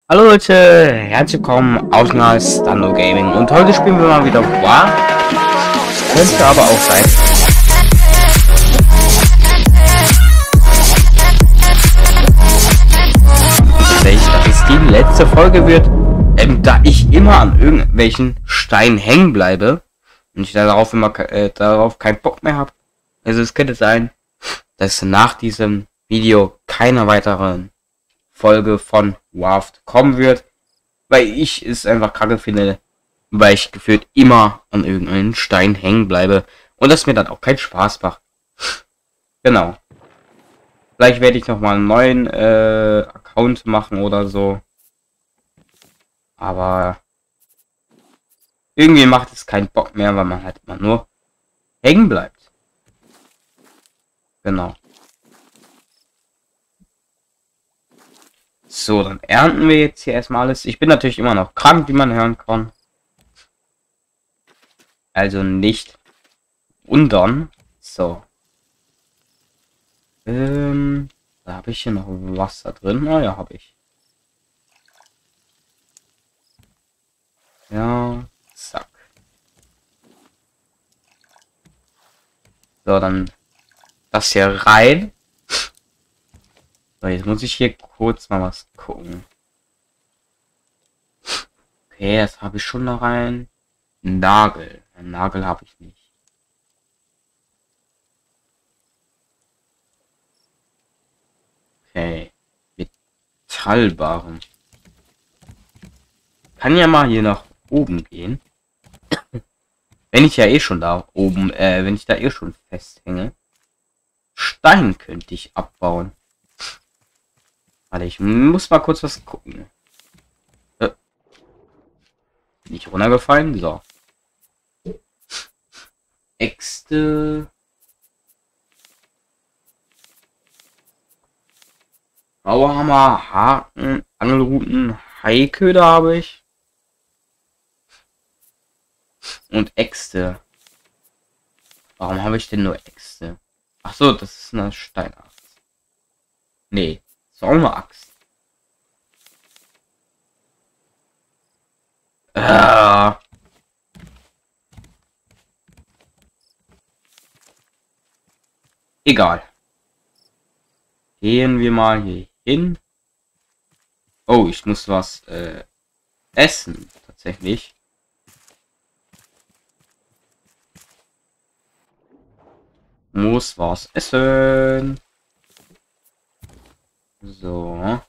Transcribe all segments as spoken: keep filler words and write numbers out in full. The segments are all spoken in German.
Hallo Leute, herzlich willkommen auf Nice Stando Gaming und heute spielen wir mal wieder War. Könnte aber auch sein, dass es die letzte Folge wird, ähm, da ich immer an irgendwelchen Steinen hängen bleibe und ich darauf immer äh, darauf keinen Bock mehr habe. Also es könnte sein, dass nach diesem Video keine weiteren Folge von Warft kommen wird, weil ich es einfach kacke finde, weil ich gefühlt immer an irgendeinen Stein hängen bleibe und das mir dann auch keinen Spaß macht. Genau. Vielleicht werde ich noch mal einen neuen äh, Account machen oder so. Aber irgendwie macht es keinen Bock mehr, weil man halt immer nur hängen bleibt. Genau. So, dann ernten wir jetzt hier erstmal alles. Ich bin natürlich immer noch krank, wie man hören kann. Also nicht wundern. So. Ähm, da habe ich hier noch Wasser drin. Na ja, habe ich. Ja, zack. So, dann das hier rein. So, jetzt muss ich hier kurz mal was gucken. Okay, jetzt habe ich schon da rein. Nagel. Einen Nagel habe ich nicht. Okay. Metallbarren. Kann ja mal hier nach oben gehen. Wenn ich ja eh schon da oben, äh, wenn ich da eh schon festhänge. Stein könnte ich abbauen. Warte, ich muss mal kurz was gucken. Äh, nicht runtergefallen, so. Äxte. Bauhammer, Haken, Angelruten, Haiköder habe ich. Und Äxte. Warum habe ich denn nur Äxte? Ach so, das ist eine Steinaxt. Nee. Ist auch eine Axt. Äh. Egal. Gehen wir mal hier hin. Oh, ich muss was äh, essen. Tatsächlich. Muss was essen. So.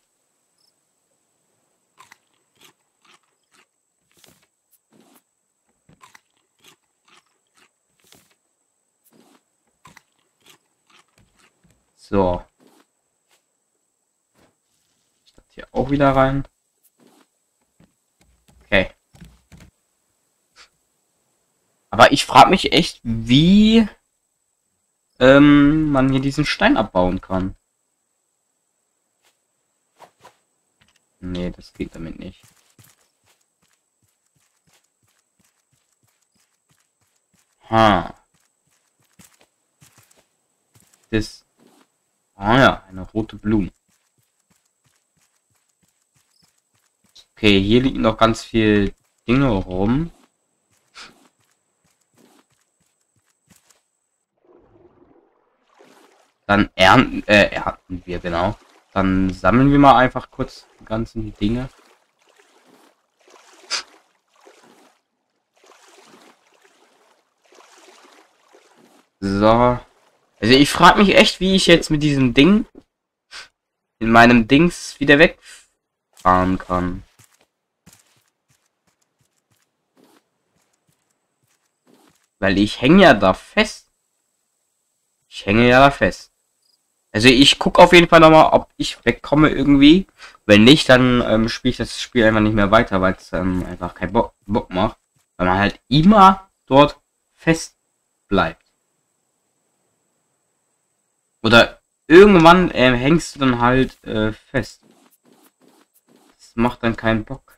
So. Ich das hier auch wieder rein. Okay. Aber ich frage mich echt, wie ähm, man hier diesen Stein abbauen kann. Nee, das geht damit nicht. Ha. Das. Ah ja, eine rote Blume. Okay, hier liegen noch ganz viel Dinge rum. Dann ernten, äh, ernten wir, genau. Dann sammeln wir mal einfach kurz die ganzen Dinge. So. Also ich frage mich echt, wie ich jetzt mit diesem Ding in meinem Dings wieder wegfahren kann. Weil ich hänge ja da fest. Ich hänge ja da fest. Also ich gucke auf jeden Fall nochmal, ob ich wegkomme irgendwie. Wenn nicht, dann ähm, spiele ich das Spiel einfach nicht mehr weiter, weil es ähm, einfach keinen Bock, Bock macht. Weil man halt immer dort fest bleibt. Oder irgendwann äh, hängst du dann halt äh, fest. Das macht dann keinen Bock.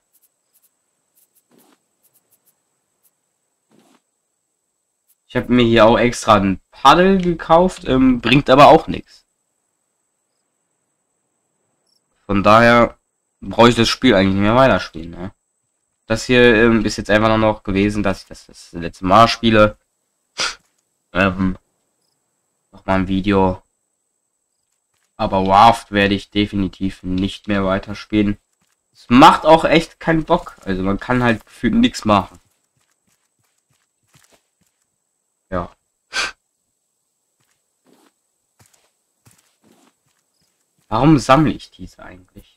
Ich habe mir hier auch extra ein Paddel gekauft, ähm, bringt aber auch nichts. Von daher brauche ich das Spiel eigentlich nicht mehr weiterspielen, ne? Das hier ähm, ist jetzt einfach nur noch gewesen, dass ich das das letzte Mal spiele. Ähm, noch mal ein Video. Aber Warft werde ich definitiv nicht mehr weiterspielen. Es macht auch echt keinen Bock. Also man kann halt gefühlt nichts machen. Ja. Warum sammle ich diese eigentlich?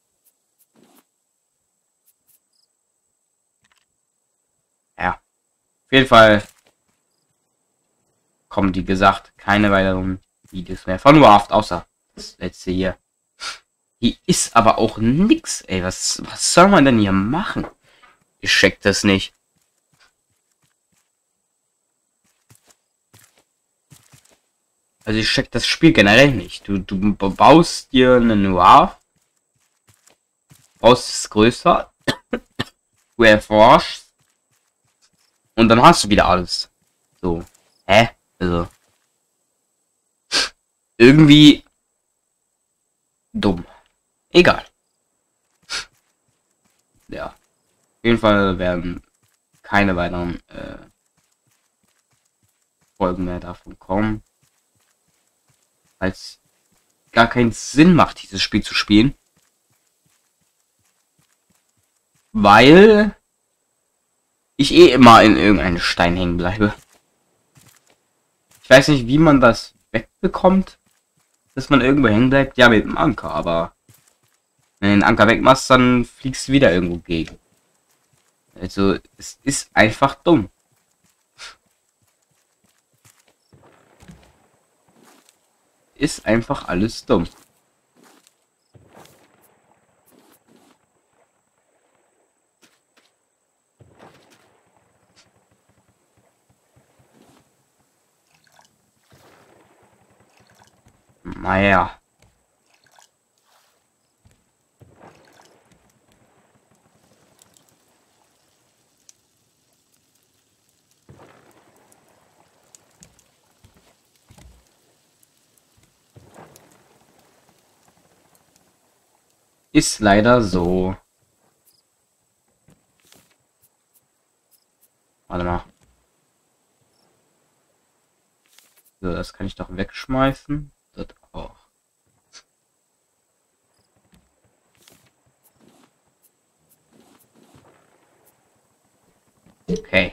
Ja. Auf jeden Fall kommen, wie gesagt, keine weiteren Videos mehr von Warft, außer das letzte hier. Hier ist aber auch nix, ey. Was, was soll man denn hier machen? Ich check das nicht. Also ich check das Spiel generell nicht. Du, du baust dir einen Warf, baust es größer, du erforschst und dann hast du wieder alles. So. Hä? Also. Irgendwie dumm. Egal. Ja. Auf jeden Fall werden keine weiteren äh, Folgen mehr davon kommen. Weil es gar keinen Sinn macht, dieses Spiel zu spielen. Weil ich eh immer in irgendeinen Stein hängen bleibe. Ich weiß nicht, wie man das wegbekommt, dass man irgendwo hängen bleibt. Ja, mit dem Anker, aber wenn du den Anker wegmachst, dann fliegst du wieder irgendwo gegen. Also, es ist einfach dumm. Ist einfach alles dumm. Naja. Ist leider so. Warte mal. So, das kann ich doch wegschmeißen. Das auch. Okay.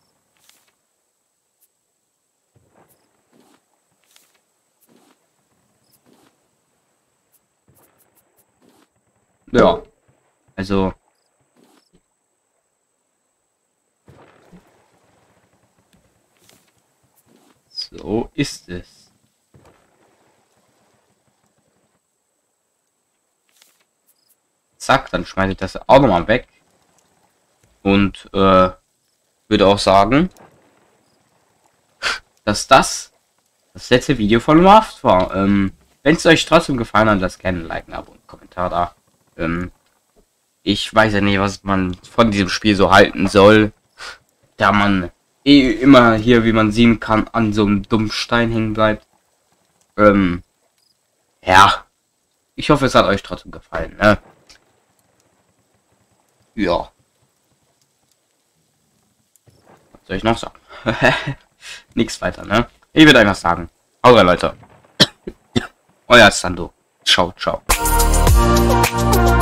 Ja. Also. So ist es. Zack, dann schmeiße ich das auch nochmal weg. Und äh, würde auch sagen, dass das das letzte Video von Warft war. Ähm, wenn es euch trotzdem gefallen hat, lasst gerne ein Like, ein Abo und einen Kommentar da. Ähm, ich weiß ja nicht, was man von diesem Spiel so halten soll, da man eh immer hier, wie man sehen kann, an so einem dummen Stein hängen bleibt. Ähm, ja, ich hoffe, es hat euch trotzdem gefallen, ne? Ja. Was soll ich noch sagen? Nichts weiter, ne? Ich würde einfach sagen, haut rein, Leute. Euer Sando. Ciao, ciao.